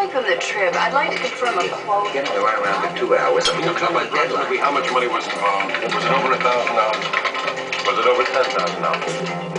calling from the trip. I'd like to confirm a quote. Getting around for 2 hours. I'm Tell me approximately how much money was involved. Was it over $1,000? Was it over $10,000?